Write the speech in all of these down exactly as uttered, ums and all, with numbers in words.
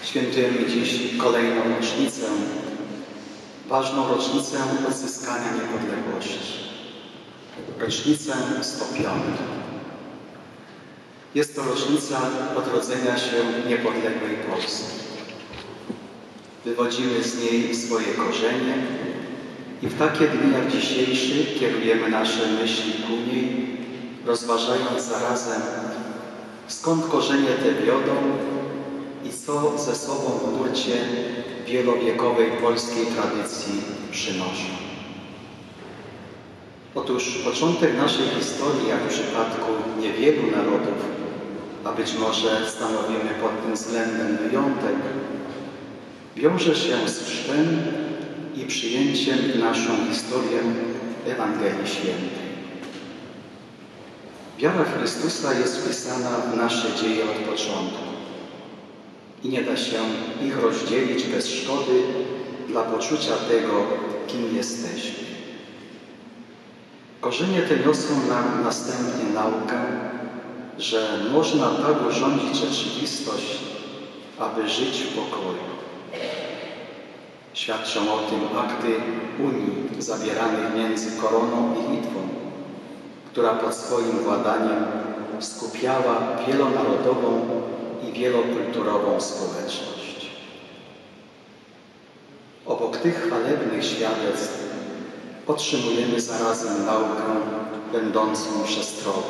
Świętujemy dziś kolejną rocznicę, ważną rocznicę odzyskania niepodległości. Rocznicę sto piątą. Jest to rocznica odrodzenia się niepodległej Polski. Wywodzimy z niej swoje korzenie i w takie dni jak dzisiejszy kierujemy nasze myśli ku niej, rozważając zarazem, skąd korzenie te wiodą i co ze sobą w nurcie wielowiekowej polskiej tradycji przynoszą. Otóż początek naszej historii, jak w przypadku niewielu narodów, a być może stanowimy pod tym względem wyjątek, wiąże się z chrztem i przyjęciem w naszą historię Ewangelii Świętej. Wiara w Chrystusa jest wpisana w nasze dzieje od początku i nie da się ich rozdzielić bez szkody dla poczucia tego, kim jesteśmy. Korzenie te niosą nam następnie naukę, że można tak urządzić rzeczywistość, aby żyć w pokoju. Świadczą o tym akty Unii zawieranych między Koroną i Litwą, która pod swoim władaniem skupiała wielonarodową i wielokulturową społeczność. Obok tych chwalebnych świadectw otrzymujemy zarazem naukę będącą przestrogą.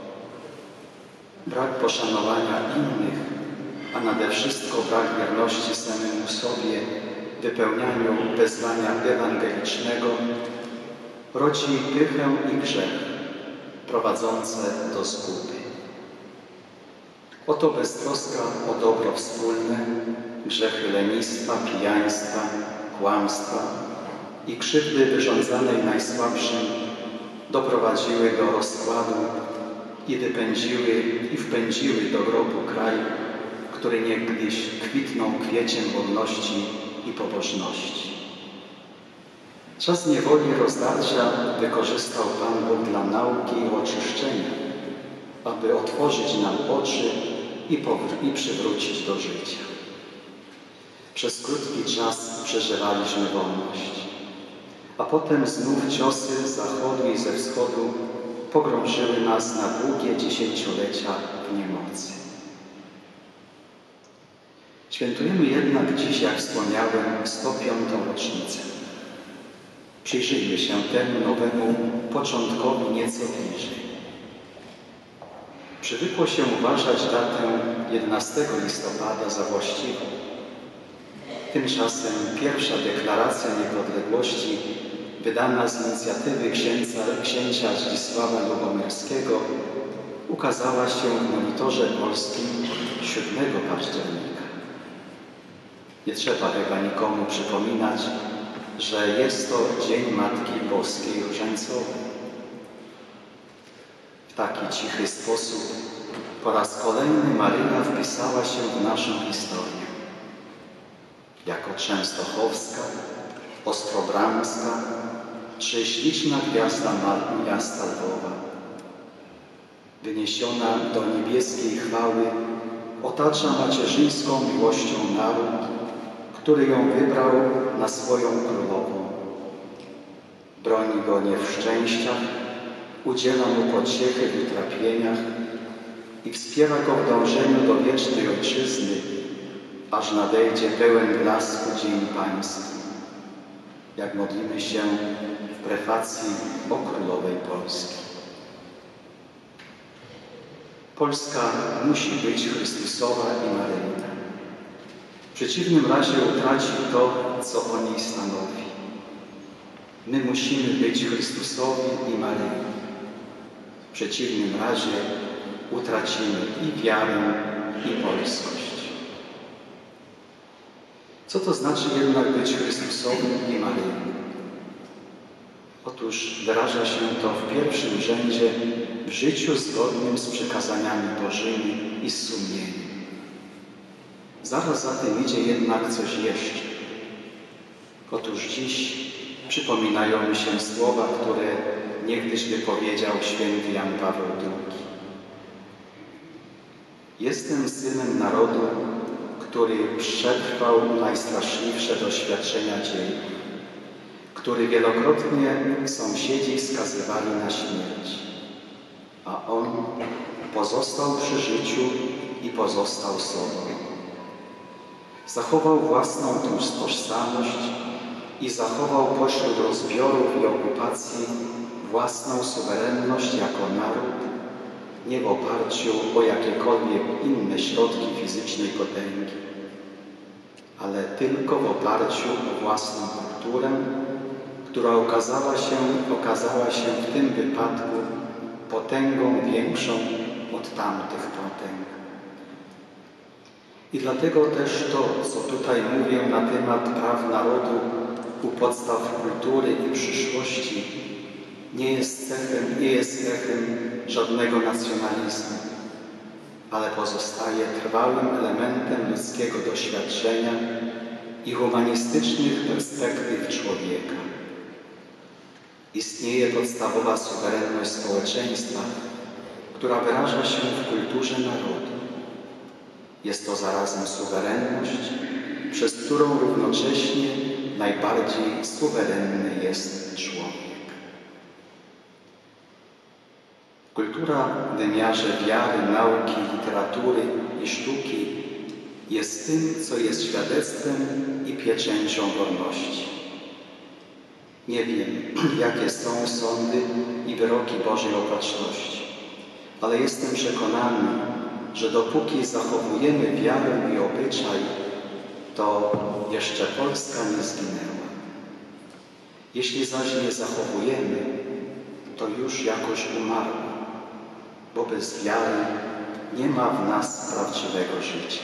Brak poszanowania innych, a nade wszystko brak wierności samemu sobie w wypełnianiu wezwania ewangelicznego rodzi pychę i grzech prowadzące do zguby. Oto beztroska o dobro wspólne, grzechy lenistwa, pijaństwa, kłamstwa i krzywdy wyrządzanej najsłabszym doprowadziły do rozkładu i wypędziły i wpędziły do grobu kraj, który niegdyś kwitnął kwieciem wolności i pobożności. Czas niewoli rozdarcia wykorzystał Pan Bóg dla nauki i oczyszczenia, aby otworzyć nam oczy i, i przywrócić do życia. Przez krótki czas przeżywaliśmy wolność, a potem znów ciosy z zachodu i ze wschodu pogrążyły nas na długie dziesięciolecia w niemocy. Świętujemy jednak dziś, jak wspomniałem, sto piątą rocznicę. Przyjrzyjmy się temu nowemu początkowi nieco bliżej. Przywykło się uważać datę jedenastego listopada za właściwą. Tymczasem pierwsza deklaracja niepodległości, wydana z inicjatywy księcia, księcia Zdzisława Lubomirskiego, ukazała się w Monitorze Polskim siódmego października. Nie trzeba chyba nikomu przypominać, że jest to Dzień Matki Boskiej Różańcowej. W taki cichy sposób po raz kolejny Maryja wpisała się w naszą historię. Jako częstochowska, ostrobramska czy śliczna gwiazda miasta Lwowa. Wyniesiona do niebieskiej chwały, otacza macierzyńską miłością naród, który ją wybrał na swoją królową. Broni go nie w szczęściach, udziela mu pociechy w utrapieniach i wspiera go w dążeniu do wiecznej ojczyzny, aż nadejdzie pełen blasku Dzień Pański, jak modlimy się w prefacji o Królowej Polski. Polska musi być Chrystusowa i Maryjna. W przeciwnym razie utraci to, co o niej stanowi. My musimy być Chrystusowi i Maryi. W przeciwnym razie utracimy i wiarę, i polskość. Co to znaczy jednak być Chrystusowym i Maryjnym? Otóż wyraża się to w pierwszym rzędzie w życiu zgodnym z przykazaniami Bożymi i z sumieniem. Zaraz za tym idzie jednak coś jeszcze. Otóż dziś przypominają mi się słowa, które niegdyś wypowiedział święty Jan Paweł drugi. Jestem synem narodu, który przetrwał najstraszliwsze doświadczenia dziejów, który wielokrotnie sąsiedzi skazywali na śmierć, a on pozostał przy życiu i pozostał sobą. Zachował własną tożsamość i zachował pośród rozbiorów i okupacji własną suwerenność jako naród, nie w oparciu o jakiekolwiek inne środki fizycznej potęgi, ale tylko w oparciu o własną kulturę, która okazała się, okazała się w tym wypadku potęgą większą od tamtych potęg. I dlatego też to, co tutaj mówię na temat praw narodu u podstaw kultury i przyszłości, nie jest cechem, nie jest cechem żadnego nacjonalizmu, ale pozostaje trwałym elementem ludzkiego doświadczenia i humanistycznych perspektyw człowieka. Istnieje podstawowa suwerenność społeczeństwa, która wyraża się w kulturze narodu. Jest to zarazem suwerenność, przez którą równocześnie najbardziej suwerenny jest człowiek. Kultura w wymiarze wiary, nauki, literatury i sztuki jest tym, co jest świadectwem i pieczęcią wolności. Nie wiem, jakie są sądy i wyroki Bożej Opatrzności, ale jestem przekonany, że dopóki zachowujemy wiarę i obyczaj, to jeszcze Polska nie zginęła. Jeśli zaś nie zachowujemy, to już jakoś umarła, bo bez wiary nie ma w nas prawdziwego życia.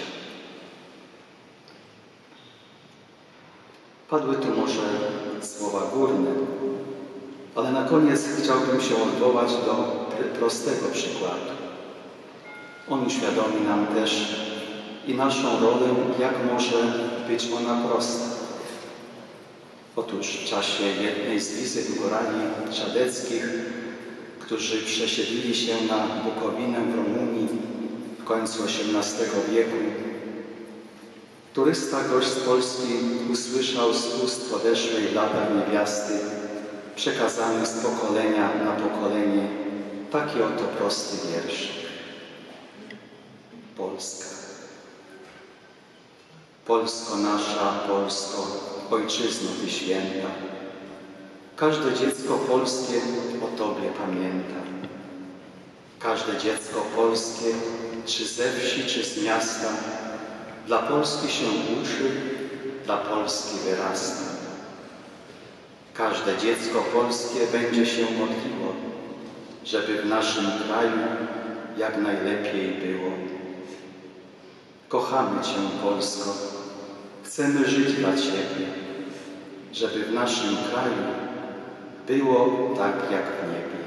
Padły tu może słowa górne, ale na koniec chciałbym się odwołać do prostego przykładu. On uświadomi nam też i naszą rolę, jak może być ona prosta. Otóż w czasie jednej z wizyt górali czadeckich, którzy przesiedlili się na Bukowinę w Rumunii w końcu osiemnastego wieku, turysta gość z Polski usłyszał z ust podeszłej lada niewiasty, przekazany z pokolenia na pokolenie, taki oto prosty wiersz. Polska. Polsko nasza, Polsko, ojczyzno Ty święta, każde dziecko polskie o Tobie pamięta. Każde dziecko polskie, czy ze wsi, czy z miasta, dla Polski się uczy, dla Polski wyrasta. Każde dziecko polskie będzie się modliło, żeby w naszym kraju jak najlepiej było. Kochamy Cię, Polsko, chcemy żyć dla Ciebie, żeby w naszym kraju było tak jak w niebie.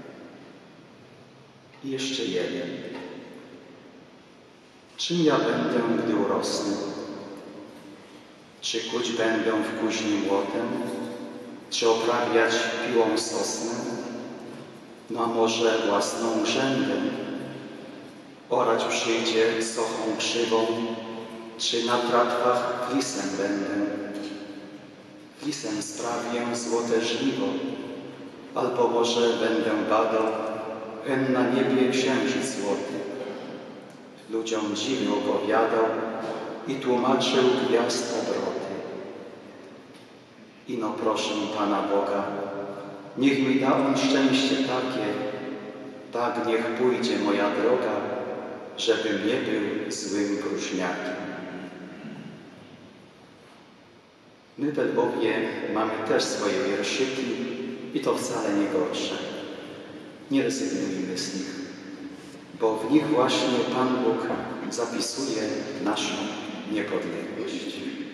I jeszcze jeden. Czym ja będę, gdy urosnę? Czy kuć będę w kuźni młotem? Czy oprawiać piłą sosnę? No a może własną rzędę? Orać przyjdzie sochą krzywą, czy na tratwach flisem będę? Flisem sprawię złote żniwo, albo może będę badał hen na niebie księżyc złoty. Ludziom dziwy opowiadał i tłumaczył gwiazd obroty. Ino proszę Pana Boga, niech mi da On szczęście takie, tak niech pójdzie moja droga, żebym nie był złym próżniakiem. My we Lwowie mamy też swoje wierszyki i to wcale nie gorsze. Nie rezygnujmy z nich, bo w nich właśnie Pan Bóg zapisuje naszą niepodległość.